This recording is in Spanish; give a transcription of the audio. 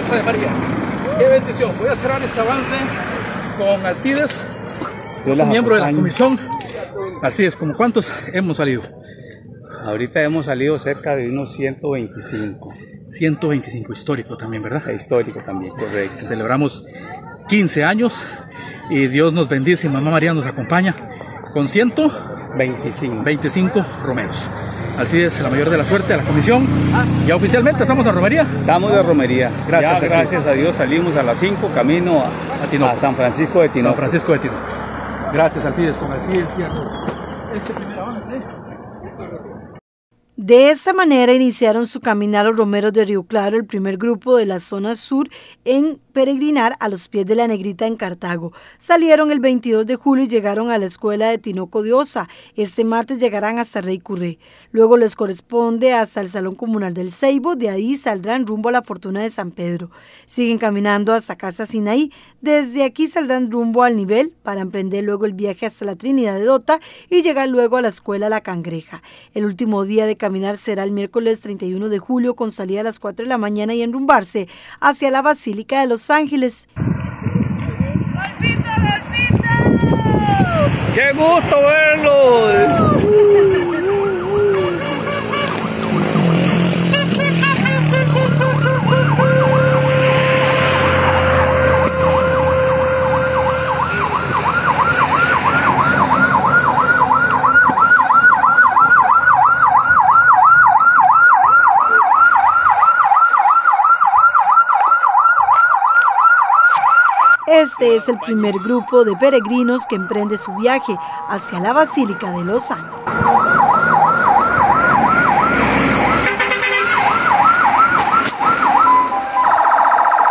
casa de María. ¡Qué bendición! Voy a cerrar este avance con Alcides, miembro de la comisión. Alcides, ¿como cuántos hemos salido? Ahorita hemos salido cerca de unos 125. 125, histórico también, ¿verdad? Histórico también, correcto. Celebramos 15 años y Dios nos bendice y Mamá María nos acompaña con 125 romeros. Alcides, la mayor de la suerte a la comisión. Ya oficialmente estamos en romería. Estamos de romería. Gracias, gracias a Dios salimos a las 5 camino a San Francisco de Tinoco. San Francisco de Tinoco. Gracias, Alcides. Con Alcides ciertos este primer avance. De esta manera iniciaron su caminar los romeros de Río Claro, el primer grupo de la zona sur en peregrinar a los pies de la Negrita en Cartago. Salieron el 22 de julio y llegaron a la escuela de Tinoco de Osa. Este martes llegarán hasta Rey Curré. Luego les corresponde hasta el Salón Comunal del Ceibo. De ahí saldrán rumbo a la Fortuna de San Pedro. Siguen caminando hasta Casa Sinaí. Desde aquí saldrán rumbo al nivel para emprender luego el viaje hasta la Trinidad de Dota y llegar luego a la escuela La Cangreja. El último día de caminar será el miércoles 31 de julio con salida a las 4 de la mañana y enrumbarse hacia la Basílica de Los Ángeles. ¡Golpito, golpito! ¡Qué gusto verlos! Este es el primer grupo de peregrinos que emprende su viaje hacia la Basílica de Los Ángeles.